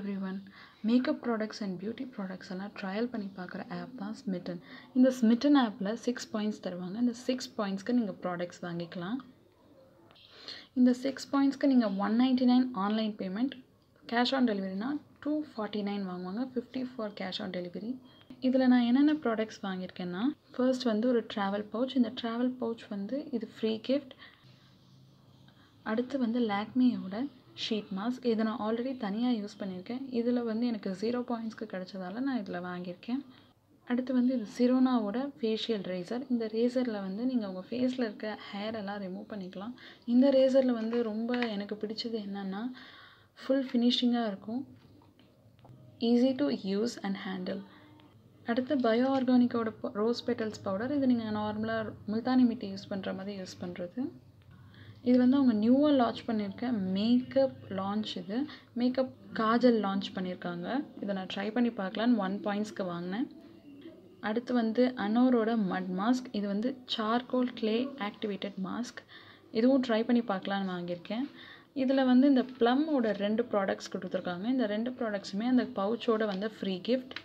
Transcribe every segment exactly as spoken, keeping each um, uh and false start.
everyone. Makeup products and beauty products எல்லாம் trial பண்ணி பார்க்குற ஆப் தான் smytten. இந்த smytten ஆப்பில் சிக்ஸ் பாயிண்ட்ஸ் தருவாங்க. இந்த சிக்ஸ் பாயிண்ட்ஸ்க்கு நீங்கள் ப்ராடக்ட்ஸ் வாங்கிக்கலாம். இந்த சிக்ஸ் பாயிண்ட்ஸ்க்கு நீங்கள் one ninety nine online payment, cash on டெலிவரினா டூ ஃபார்ட்டி நைன் வாங்குவாங்க, fifty for cash on delivery. இதில் நான் என்னென்ன ப்ராடக்ட்ஸ் வாங்கியிருக்கேன்னா, ஃபர்ஸ்ட் வந்து ஒரு ட்ராவல் பவுச். இந்த ட்ராவல் பவுச் வந்து இது ஃப்ரீ கிஃப்ட். அடுத்து வந்து லாக்மியோட ஷீட் மாஸ்க். இதை நான் ஆல்ரெடி தனியாக யூஸ் பண்ணியிருக்கேன். இதில் வந்து எனக்கு ஜீரோ பாயிண்ட்ஸ்க்கு கிடச்சதால நான் இதில் வாங்கியிருக்கேன். அடுத்து வந்து இது சிரோனாவோட ஃபேஷியல் ரேசர். இந்த ரேசரில் வந்து நீங்கள் உங்கள் ஃபேஸில் இருக்க ஹேர் எல்லாம் ரிமூவ் பண்ணிக்கலாம். இந்த ரேசரில் வந்து ரொம்ப எனக்கு பிடிச்சது என்னென்னா, ஃபுல் ஃபினிஷிங்காக இருக்கும், easy to use and handle. அடுத்து பயோ ஆர்கானிக்கோட ரோஸ் பெட்டல்ஸ் பவுடர். இது நீங்கள் நார்மலாக முல்தானி மிட்டி யூஸ் பண்ணுற மாதிரி யூஸ் பண்ணுறது. இது வந்து அவங்க நியூவாக லான்ச் பண்ணியிருக்க மேக்கப் லான்ச். இது மேக்கப் காஜல் லான்ச் பண்ணியிருக்காங்க. இதை நான் ட்ரை பண்ணி பார்க்கலான்னு ஒன் பாயிண்ட்ஸ்க்கு வாங்கினேன். அடுத்து வந்து அனோரோட மட் மாஸ்க். இது வந்து சார்கோல் கிளே ஆக்டிவேட்டட் மாஸ்க். இதுவும் ட்ரை பண்ணி பார்க்கலான்னு வாங்கியிருக்கேன். இதில் வந்து இந்த ப்ளம்மோட ரெண்டு ப்ராடக்ட்ஸ் கொடுத்துருக்காங்க. இந்த ரெண்டு ப்ராடக்ட்ஸுமே அந்த பவுச்சோட வந்து ஃப்ரீ கிஃப்ட்.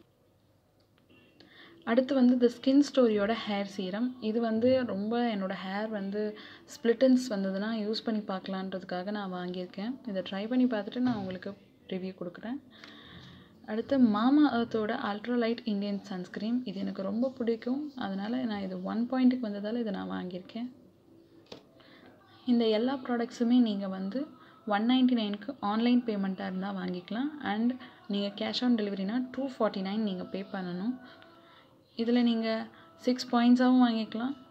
அடுத்து வந்து இந்த ஸ்கின் ஸ்டோரியோட ஹேர் சீரம். இது வந்து ரொம்ப என்னோடய ஹேர் வந்து ஸ்ப்ளிட்டன்ஸ் வந்ததுன்னா யூஸ் பண்ணி பார்க்கலான்றதுக்காக நான் வாங்கியிருக்கேன். இதை ட்ரை பண்ணி பார்த்துட்டு நான் உங்களுக்கு ரிவ்யூ கொடுக்குறேன். அடுத்து மாமா அர்த்தோட அல்ட்ரா லைட் இண்டியன் சன்ஸ்க்ரீம். இது எனக்கு ரொம்ப பிடிக்கும், அதனால் நான் இது ஒன் பாயிண்ட்டுக்கு வந்ததால் இதை நான் வாங்கியிருக்கேன். இந்த எல்லா ப்ராடக்ட்ஸுமே நீங்கள் வந்து ஒன் நைன்ட்டி நைனுக்கு ஆன்லைன் பேமெண்ட்டாக இருந்தால் வாங்கிக்கலாம். அண்ட் நீங்கள் கேஷ் ஆன் டெலிவரினா டூ ஃபார்ட்டி நைன் நீங்கள் பே பண்ணணும். இதில் நீங்கள் சிக்ஸ் பாயிண்ட்ஸாகவும் வாங்கிக்கலாம்,